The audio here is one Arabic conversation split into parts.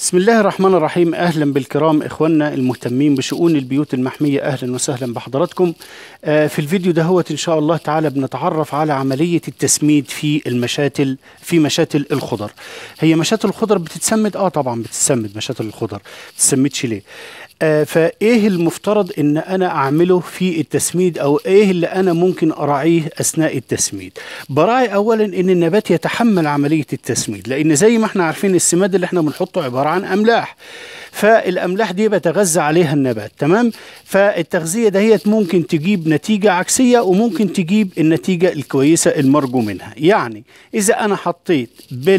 بسم الله الرحمن الرحيم. أهلا بالكرام إخواننا المهتمين بشؤون البيوت المحمية، أهلا وسهلا بحضراتكم. في الفيديو ده هو إن شاء الله تعالى بنتعرف على عملية التسميد في مشاتل الخضر. هي مشاتل الخضر بتتسمد؟ طبعا بتتسمد مشاتل الخضر. بتتسمدش ليه؟ فايه المفترض ان انا اعمله في التسميد، او ايه اللي انا ممكن اراعيه اثناء التسميد؟ براعي اولا ان النبات يتحمل عملية التسميد، لان زي ما احنا عارفين السماد اللي احنا بنحطه عبارة عن املاح، فالاملاح دي بتغذى عليها النبات. تمام؟ فالتغذية دهيت ممكن تجيب نتيجة عكسية وممكن تجيب النتيجة الكويسة المرجو منها. يعني اذا انا حطيت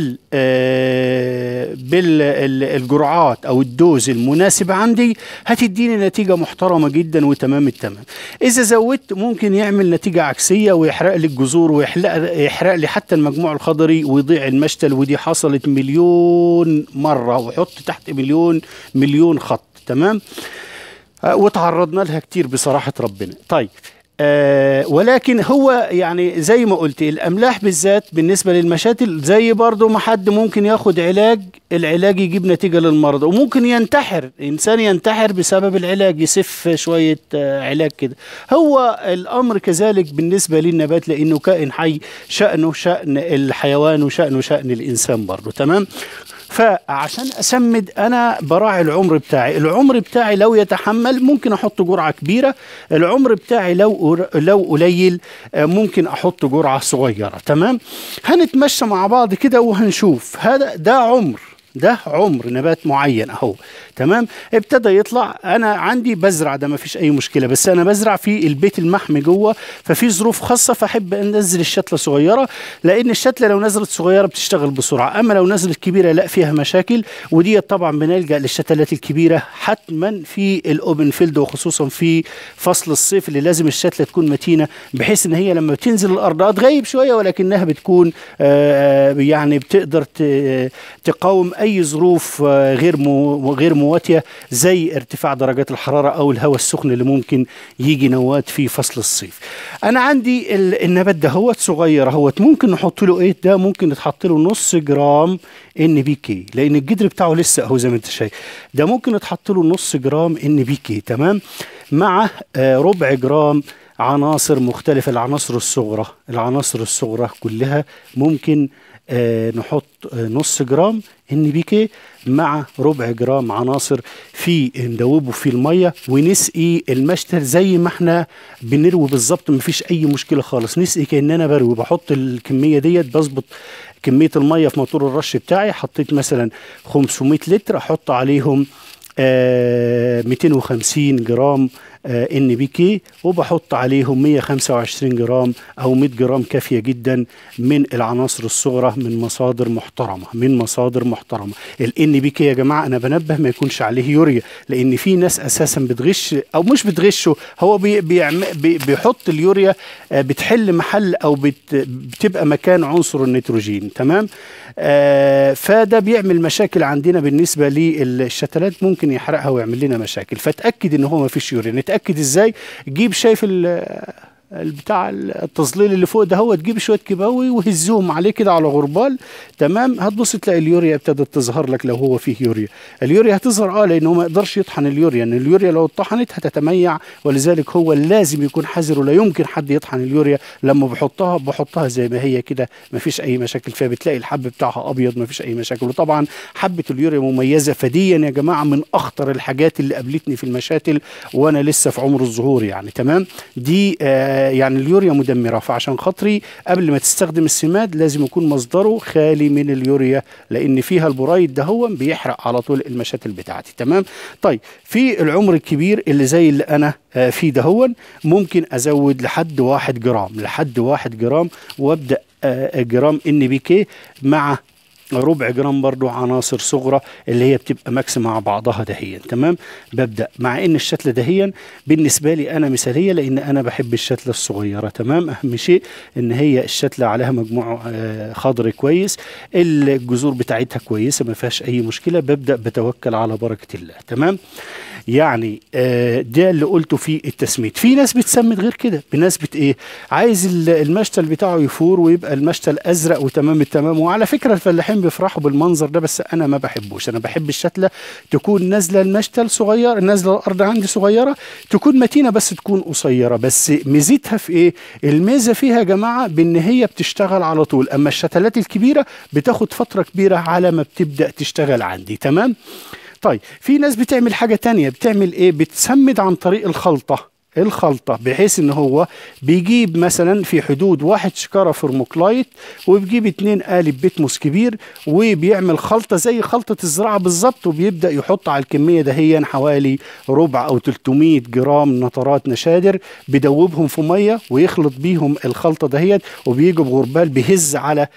بالجرعات او الدوز المناسب عندي هتديني نتيجة محترمة جدا وتمام التمام. إذا زودت ممكن يعمل نتيجة عكسية ويحرق لي الجذور ويحرق لي حتى المجموع الخضري ويضيع المشتل، ودي حصلت مليون مرة، وحط تحت مليون خط. تمام؟ وتعرضنا لها كتير بصراحة ربنا. طيب ولكن هو يعني زي ما قلت الأملاح بالذات بالنسبة للمشاتل، زي برضو ما حد ممكن ياخد العلاج يجيب نتيجة للمرض، وممكن ينتحر، إنسان ينتحر بسبب العلاج، يسف شوية علاج كده. هو الأمر كذلك بالنسبة للنبات، لأنه كائن حي، شأنه شأن الحيوان وشأنه شأن الإنسان برضو. تمام؟ فعشان أسمد أنا براعي العمر بتاعي لو يتحمل ممكن أحط جرعة كبيرة، العمر بتاعي لو قليل ممكن أحط جرعة صغيرة. تمام؟ هنتمشى مع بعض كده وهنشوف ده عمر نبات معين اهو. تمام؟ ابتدى يطلع، انا عندي بزرع، ده ما فيش اي مشكله، بس انا بزرع في البيت المحمي جوه، ففي ظروف خاصه، فاحب انزل الشتله صغيره، لان الشتله لو نزلت صغيره بتشتغل بسرعه، اما لو نزلت كبيره لا فيها مشاكل. ودي طبعا بنلجا للشتلات الكبيره حتما في الاوبن فيلد، وخصوصا في فصل الصيف اللي لازم الشتله تكون متينه، بحيث ان هي لما تنزل الارض تغيب شويه ولكنها بتكون يعني بتقدر تقاوم اي ظروف غير مواتيه، زي ارتفاع درجات الحراره او الهواء السخن اللي ممكن يجي نوات في فصل الصيف. انا عندي النبات ده هو صغير اهوت، ممكن نحط له ايه؟ ده ممكن نحط له نص جرام NPK، لان الجدر بتاعه لسه اهو زي ما انت شايف. ده ممكن نحط له نص جرام NPK. تمام؟ مع ربع جرام عناصر مختلفه، العناصر الصغرى كلها ممكن نحط نص جرام NPK مع ربع جرام عناصر ندوبه في الميه، ونسقي المشتل زي ما احنا بنروي بالظبط، مفيش اي مشكله خالص. نسقي كاننا بروي، بحط الكميه ديت، بظبط كميه الميه في موتور الرش بتاعي. حطيت مثلا 500 لتر، احط عليهم 250 جرام NPK، وبحط عليهم 125 جرام او 100 جرام كافيه جدا من العناصر الصغرى من مصادر محترمه. ال NPK يا جماعه انا بنبه ما يكونش عليه يوريا، لان في ناس اساسا بتغش او مش بتغشه، هو بيحط اليوريا بتحل محل او بتبقى مكان عنصر النيتروجين. تمام؟ فده بيعمل مشاكل عندنا بالنسبه للشتلات، ممكن يحرقها ويعمل لنا مشاكل. فتاكد ان هو ما فيش يوريا. نتاكد ازاي؟ جيب، شايف بتاع التظليل اللي فوق ده، هو تجيب شويه كيباوي وهزهم عليه كده على غربال. تمام؟ هتبص تلاقي اليوريا ابتدت تظهر لك. لو هو فيه اليوريا هتظهر لانه ما يقدرش يطحن اليوريا، ان اليوريا لو اتطحنت هتتميع، ولذلك هو لازم يكون حذر، ولا يمكن حد يطحن اليوريا. لما بحطها زي ما هي كده ما فيش اي مشاكل فيها، بتلاقي الحب بتاعها ابيض ما فيش اي مشاكل. وطبعا حبه اليوريا مميزه، فديا يا جماعه من اخطر الحاجات اللي قابلتني في المشاتل وانا لسه في عمر الظهور يعني. تمام؟ دي يعني اليوريا مدمرة، فعشان خاطري قبل ما تستخدم السماد لازم يكون مصدره خالي من اليوريا، لأن فيها البرايد ده هو بيحرق على طول المشاتل بتاعتي. تمام؟ طيب في العمر الكبير اللي زي اللي أنا فيه ده هو ممكن أزود لحد 1 جرام، وأبدأ جرام NPK مع ربع جرام برضو عناصر صغرى اللي هي بتبقى ماكس مع بعضها دهيا. تمام؟ ببدأ مع ان الشتلة دهيا بالنسبة لي انا مثالية، لان انا بحب الشتلة الصغيرة. تمام؟ اهم شيء ان هي الشتلة عليها مجموع خضري كويس، الجذور بتاعتها كويسة ما فيهاش اي مشكلة، ببدأ بتوكل على بركة الله. تمام؟ يعني ده اللي قلته في التسميد. في ناس بتسمد غير كده بنسبة عايز المشتل بتاعه يفور ويبقى المشتل ازرق وتمام التمام. وعلى فكرة الفلاحين كمان بيفرحوا بالمنظر ده، بس انا ما بحبوش. انا بحب الشتله تكون نازله المشتل صغير، نازله الارض عندي صغيره، تكون متينه بس تكون قصيره. بس ميزتها في ايه؟ الميزه فيها يا جماعه بان هي بتشتغل على طول، اما الشتلات الكبيره بتاخد فتره كبيره على ما بتبدا تشتغل عندي. تمام. طيب في ناس بتعمل حاجه تانية، بتعمل ايه؟ بتسمد عن طريق الخلطة، بحيث ان هو بيجيب مثلا في حدود 1 شكارة فرموكلايت، وبيجيب 2 قالب بيتموس كبير، وبيعمل خلطة زي خلطة الزراعة بالظبط، وبيبدأ يحط على الكمية دهيا حوالي ربع او 300 جرام نترات نشادر، بيدوبهم في مية ويخلط بيهم الخلطة دهيت، وبيجي بغربال بيهز على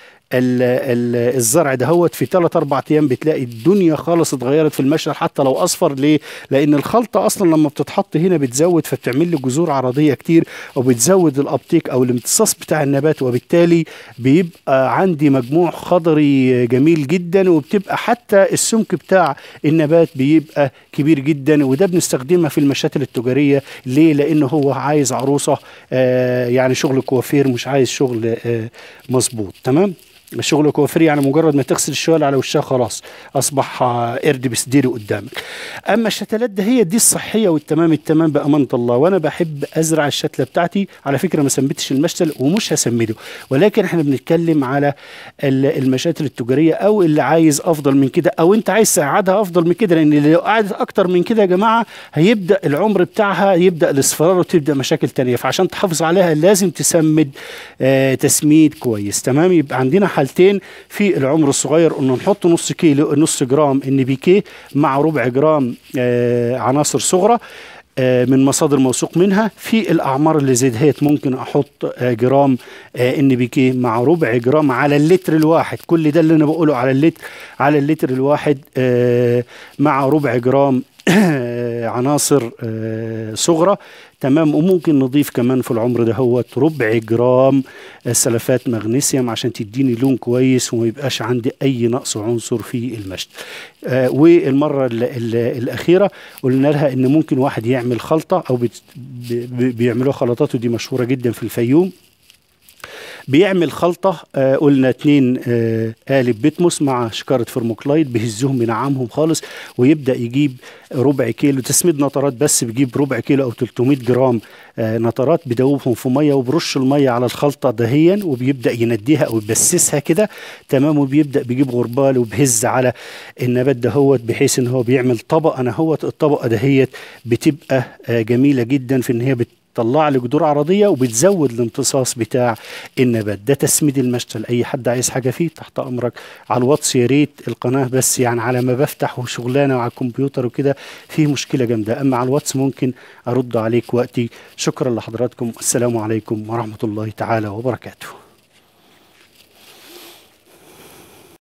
الزرع دهوت. في 3-4 ايام بتلاقي الدنيا خالص اتغيرت في المشهد، حتى لو اصفر. ليه؟ لان الخلطه اصلا لما بتتحط هنا بتزود، فبتعمل لي جذور عرضيه كتير، وبتزود الابتيك او الامتصاص بتاع النبات، وبالتالي بيبقى عندي مجموع خضري جميل جدا، وبتبقى حتى السمك بتاع النبات بيبقى كبير جدا. وده بنستخدمها في المشاتل التجاريه. ليه؟ لانه هو عايز عروسه يعني شغل كوافير، مش عايز شغل مظبوط. تمام. الشغل كوافير يعني مجرد ما تغسل الشوال على وشها خلاص اصبح قرد بسديري قدامك. اما الشتلات ده هي دي الصحيه والتمام التمام بامانه الله. وانا بحب ازرع الشتله بتاعتي، على فكره ما سميتش المشتل ومش هسمده، ولكن احنا بنتكلم على المشاتل التجاريه، او اللي عايز افضل من كده، او انت عايز تقعدها افضل من كده. لان لو قعدت اكتر من كده يا جماعه هيبدا العمر بتاعها يبدا الاصفرار وتبدا مشاكل تانية. فعشان تحافظ عليها لازم تسمد تسميد كويس. تمام. يبقى عندنا حالتين في العمر الصغير، قلنا نحط نص جرام ان بي كي مع ربع جرام عناصر صغرى من مصادر موثوق منها. في الاعمار اللي زي دهيت ممكن احط جرام ان بي كي مع ربع جرام على اللتر الواحد. كل ده اللي انا بقوله على اللتر الواحد مع ربع جرام عناصر صغرى. تمام. وممكن نضيف كمان في العمر ده هو ربع جرام سلفات مغنيسيوم عشان تديني لون كويس وما يبقاش عندي اي نقص عنصر في المشط. والمره الاخيره قلنا لها ان ممكن واحد يعمل خلطه، او بيعملوا خلطات، ودي مشهوره جدا في الفيوم. بيعمل خلطة قلنا 2 قالب بيتموس مع شكارة فرموكلايد، بيهزهم بينعمهم خالص، ويبدأ يجيب ربع كيلو تسميد نترات، بس بيجيب ربع كيلو أو 300 جرام نترات، بدوبهم في مية، وبرش المية على الخلطة دهيا، وبيبدأ ينديها أو يبسسها كده. تمام. وبيبدأ بيجيب غربال وبيهز على النبات دهوت، بحيث ان هو بيعمل طبقة نهوت. الطبقة دهيت بتبقى جميلة جدا في ان هي طلع لي جذور عرضيه، وبتزود الامتصاص بتاع النبات. ده تسميد المشتل. اي حد عايز حاجه فيه تحت امرك على الواتس. يا ريت القناه بس يعني على ما بفتح وشغلانه على الكمبيوتر وكده فيه مشكله جامده، اما على الواتس ممكن ارد عليك وقتي. شكرا لحضراتكم. السلام عليكم ورحمه الله تعالى وبركاته.